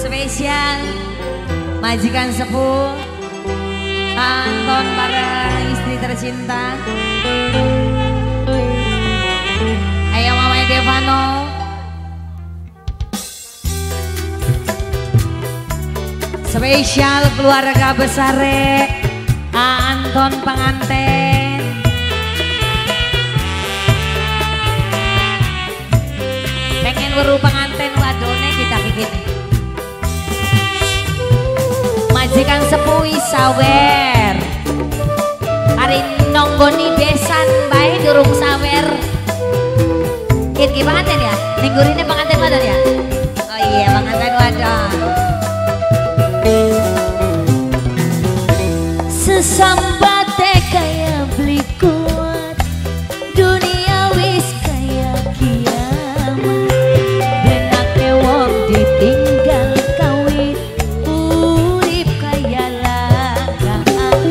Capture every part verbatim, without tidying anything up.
spesial majikan sepuh Anton para istri tercinta. Ayo Mama Devano. Spesial keluarga besar Anton pengantin. Pengen weru pengantin wadone kita bikin. Majikan sepuh sawer. Hari nonggoni besan bae durung sawer. Kin ki pengantin ya? Minggu ini pengantin wadon ya? Oh iya pengantin wadon. Sesambate kaya beli kuat, dunia wis kaya kiamat. Benake wong ditinggal kawin, urip kaya lagaan.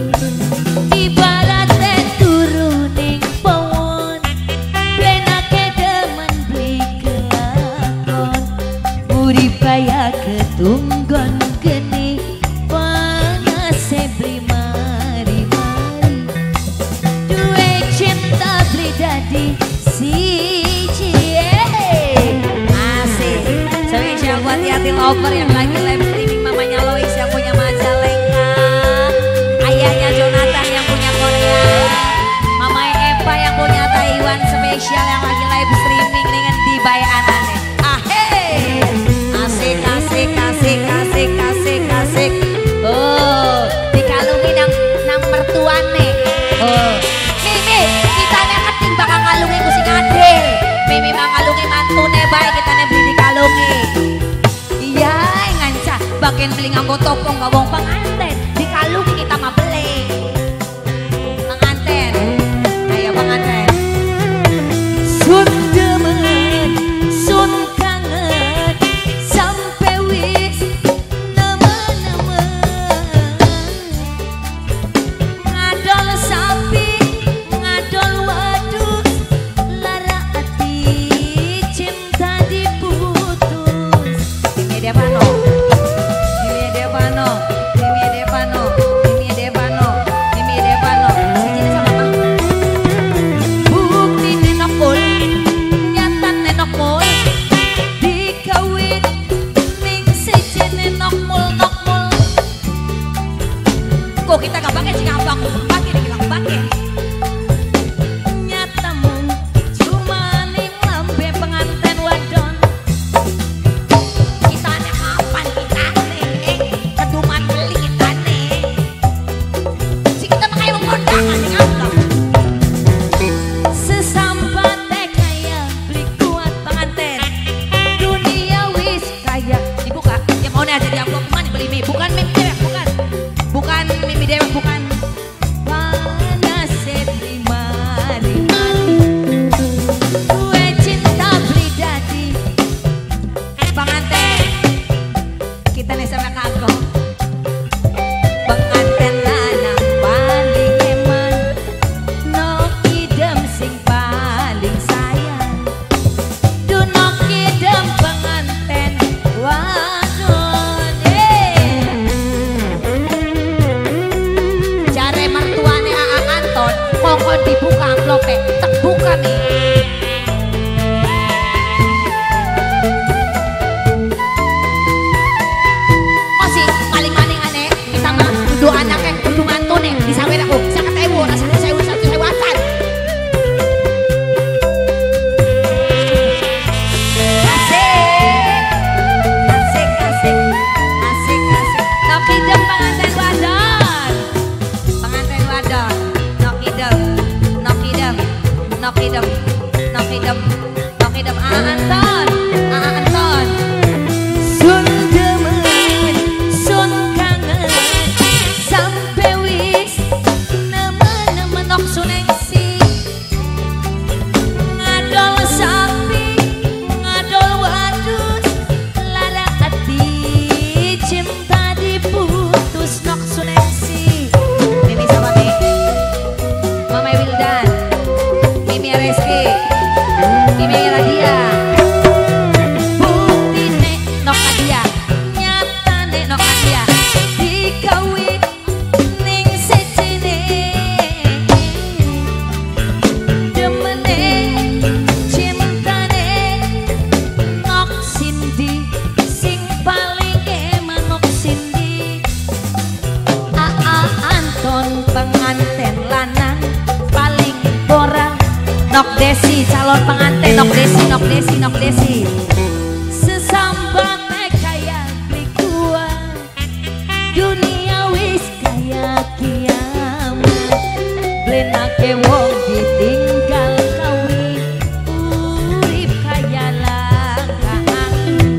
Ibarate turuning pawon, benake demen beli kelakon. Urip kaya ketunggon geni, sebri mari-mari. Dua cinta beli jadi siji. Asik. Spesial buat Yati Lover yang lagi live streaming, mamanya Lois yang punya Majalengka, ayahnya Jonathan yang punya Korea, mamanya Eva yang punya Taiwan. Spesial yang lagi live streaming dengan dibayar aneh. Ah hey. Asik asik asik asik asik asik. Oh, dikalungi nang nang mertuane. Oh, Mimi, kita nek keting bakal kalungi ku sing adil. Mimi mah kalungi mantune bae kita nek beli dikalungi. Iya, nganca bagian beli nganggo topong gak wong pengantin. Dikalungi kita mah beli. Pengantin. Ayo pengantin. Sun demen, sun kangen, sampai wis kita gak pakai sih abang pakai dibilang pakai nyata mung cuma nih lambe pengantin wadon. Kita nih kapan kita nih keduman beli kita nih si kita pakai kondangan nih abang. Sesampate kaya beli kuat pengantin, dunia wis kaya dibuka ya mau nih aja di amplop mana beli mie bukan mie dewek bukan bukan mie dewek bukan panas sebeli mari-mari. Gue cinta beli jadi pengantin kita nih sama kakak pengantin lanang paling eman, no idem sing paling sayang, du no idem pengantin wadon. Jare mertuane Aang Anton kok dibuka amplope tak buka nih. Oh sih paling maning aneh kita mah kudu anaknya kudu mantune disawer aku sangat ewo rasanya sewu satu sewatan. Asik asik asik asik asik. Tapi dem pengantin wadon pengantin wadon nok idem nok idem nok idem. Desi calon pengantin Nok Desi Nok Desi Nok Desi sesambat kaya beli kuat dunia wis kaya kiamat blenake wong ditinggal kawin urip kaya langkaan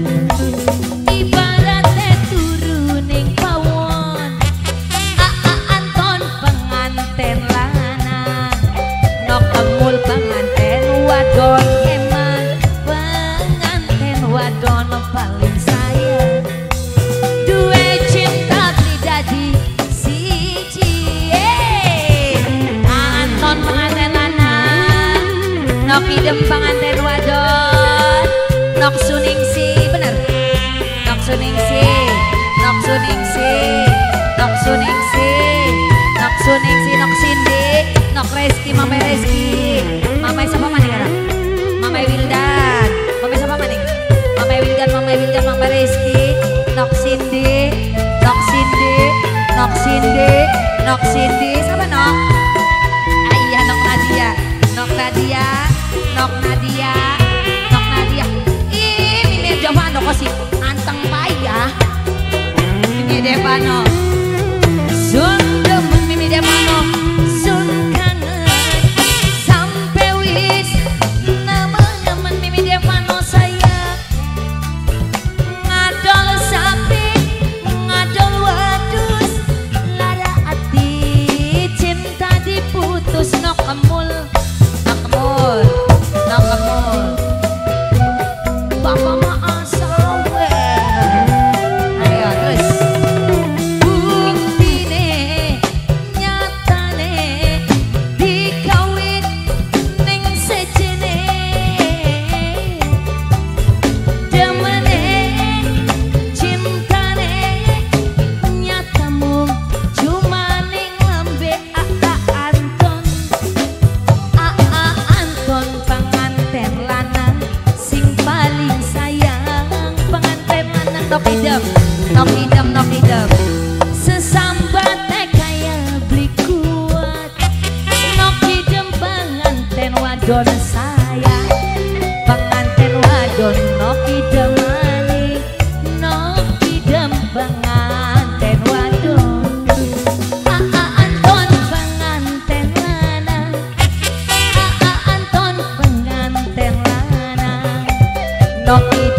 ibarate turuning pawon aa anton penganten lanang nok kemul penganten wadon eman penganten wadon paling sayang duwe cinta pribadi siji anton penganten lanang nok idem penganten wadon nok suningsi bener nok suningsi nok suningsi nok suningsi nok suningsi nok sindi nok Reski Mama Reski Mama siapa maning sekarang Mama Wildan Mama siapa maning Mama Wildan Mama Wildan Mama Reski nok Sindi nok Sindi nok Sindi nok Sindi siapa nok ah iya nok Nadia nok Nadia nok Nadia nok Nadia ih Mimi Devano kok sih anteng payah Mimi Devano sun demen Mimi Devano sun kangen sampai wis nama-nama Mimi Devano saya ngadol sapi ngadol wadus lara hati cinta diputus nok kemul nok kemul nok kemul bapak maaf sawe ayo terus buktine nyatane dikawin ning sejene demene cintane nyatamu cuma ning lambe aa anton aa anton penganten lanang sing paling sayang penganten lanang nok idem nok idem nok idem sesambat kaya beli kuat nok idem penganten wadon sayang penganten wadon nok idem maning nok idem penganten wadon aa anton penganten lanang aa anton penganten lanang nok